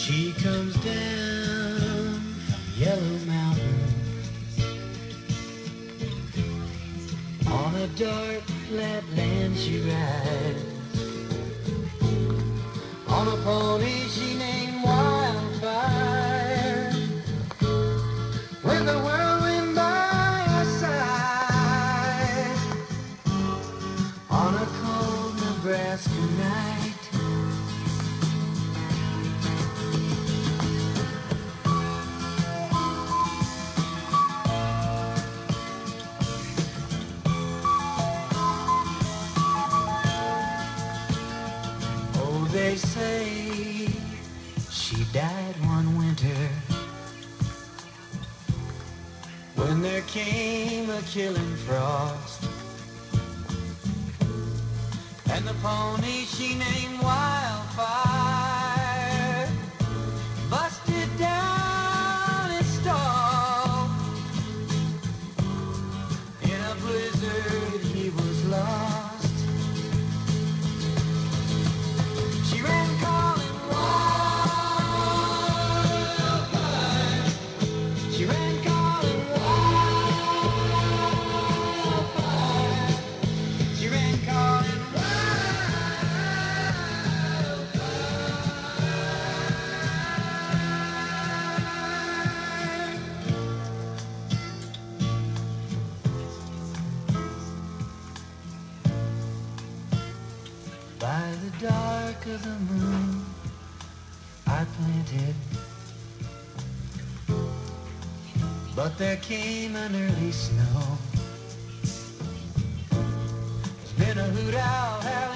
She comes down from Yellow Mountain on a dark flat land she rides. On a pony she named Wildfire, with the whirlwind by her side. On a cold Nebraska night, they say she died one winter when there came a killing frost, and the pony she named Wildfire busted down and stalled. In a blizzard he was lost. She ran calling Wildfire. She ran calling Wildfire. She ran calling by the dark of the moon I planted, but there came an early snow. There's been a hoot owl howling